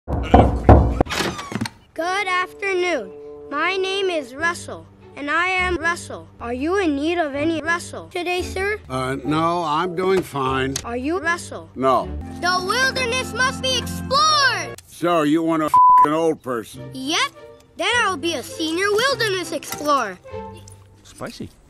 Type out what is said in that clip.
Good afternoon. My name is Russell, and I am Russell. Are you in need of any Russell today, sir? No, I'm doing fine. Are you Russell? No. The wilderness must be explored! So, you want an old person? Yep. Then I'll be a senior wilderness explorer. Spicy.